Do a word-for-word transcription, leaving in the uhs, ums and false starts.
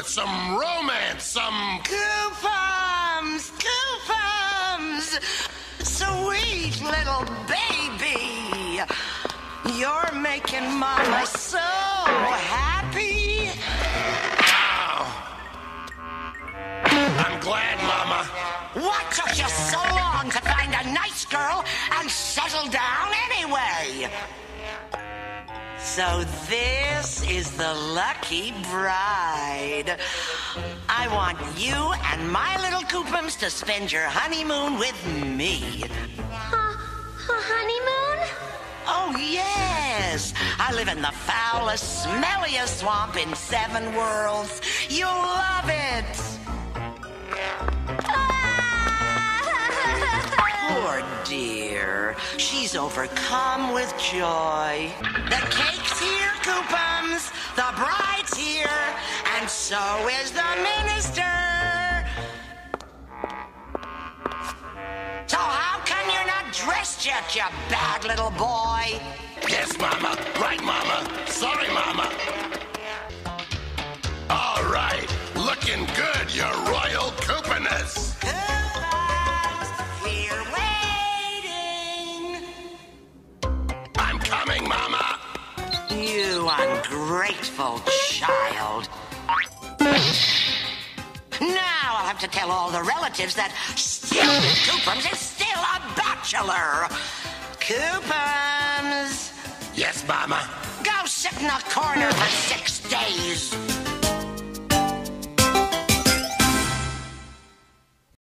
with some romance, some... Coupons! Coupons! Sweet little baby! You're making Mama so happy. I'm glad, Mama. What took you so long to find a nice girl and settle down anyway? So this is the lucky bride. I want you and my little Coopums to spend your honeymoon with me. Huh? A honeymoon? Oh, yes. I live in the foulest, smelliest swamp in seven worlds. You'll love it. Poor dear. She's overcome with joy. The cake's here, Coopums. The bride's here. And so is the minister. So how come you're not dressed yet, you bad little boy? Yes, Mama. Right, Mama. Sorry, Mama. All right. Looking good, your royal Coopiness. Coopums, we're waiting. I'm coming, Mama. You ungrateful child. Now I'll have to tell all the relatives that Stupid Coopums is still a bachelor. Coopums. Yes, Mama. Go sit in a corner for six days.